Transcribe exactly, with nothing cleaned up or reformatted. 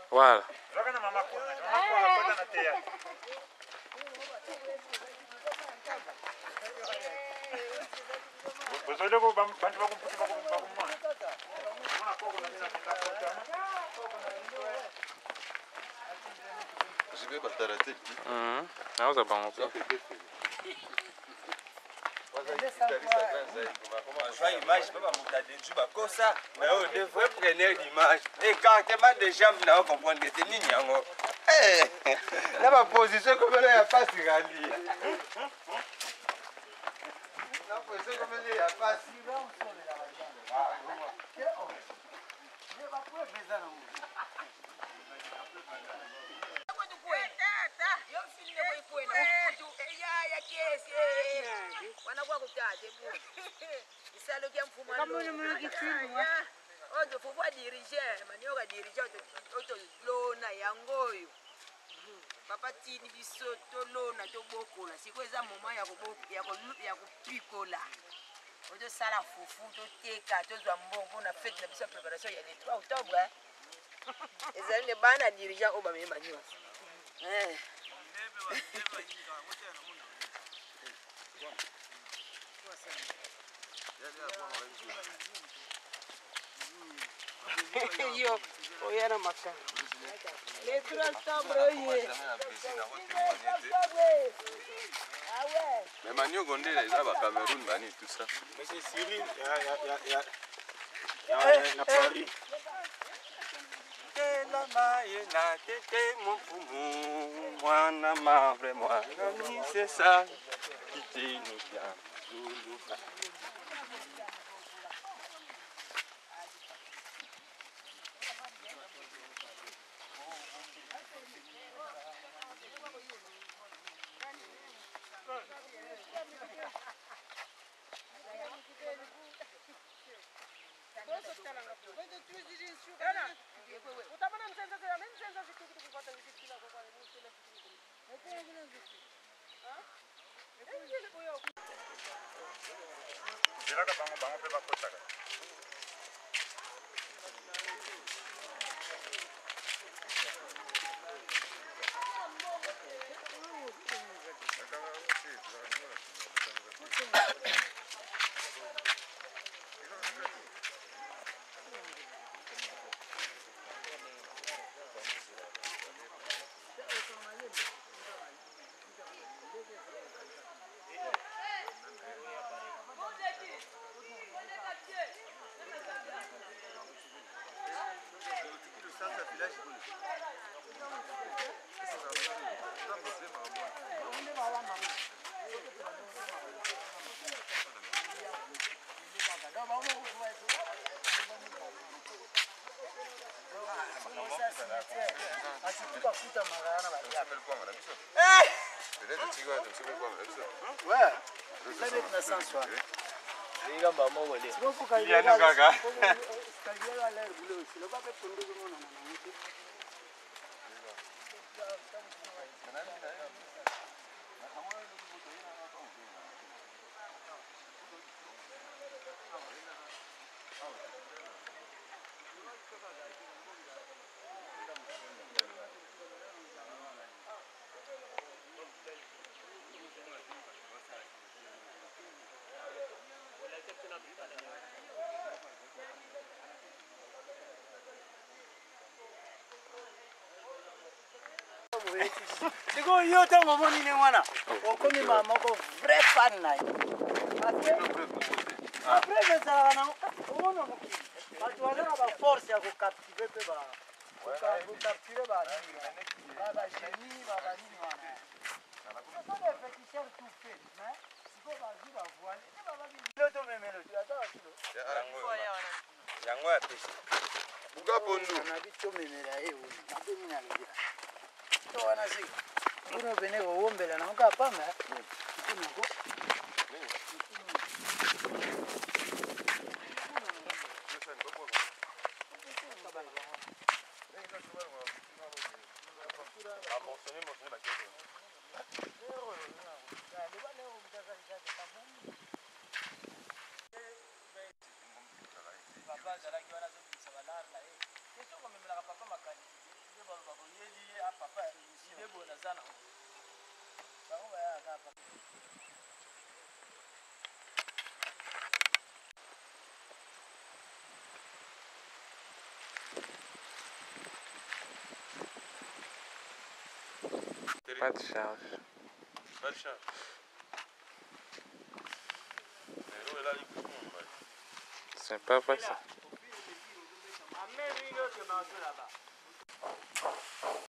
Voilà. Je vais pas t'arrêter. Hum. Ah, ça va encore. Je vois l'image, je peux pas monter dessus, comme ça, mais on devrait prendre l'image. Et quand tu as des jambes, on comprend que c'est Nignan. Là, ma position, comme elle n'a pas si grandi. La position, comme elle n'a pas si grandi. Ojo faut diriger, manioka diriger auto lona yangoyo. Papa tini biso to lona to bokola. Siko eza moment ya koboka ya ko ya kopikola. Ojo sala fufu to teka to zwa mbongo na fête na biso préparation ya le trois octobre. Ezali ne bana diriger o ba me manioka. Eh. Yo, oyana maka. Le trois octobre ye. Ah ouais. Mais Manu Gondé, les a Cameroun, Mani, tout ça. Mais c'est Cyril, il y a, il y a, il y a, il y a Paris. La maille na tete mon fumu, moi na ma vraiment, c'est ça qui te nous tient. Ouais. Siko yote ngomoni ni wana. Okomi mama ko vrai fan na. Après après ça na ono muki. Watu wana ba force ya kukaptive pe ba. Kukaptive ba nini. Ba ba genie ba ba nini wana. Siko ba féticheur tout fait, mais siko ba zi ba voile. Ni ba ba bi loto memelo. Tu attends kilo. Yango ya pesi. Buga Pondo. Na bicho memela eh oui. Na be mina ngira. To wana si. Uno bene go wombela na nga pa ma. Kunuko. Papa zala ki wana zo bisa balala eh. Keso ko memela papa makani. Pas de charge. Pas de charge. Mais l'eau est là, il faut qu'on va. C'est pas vrai ça.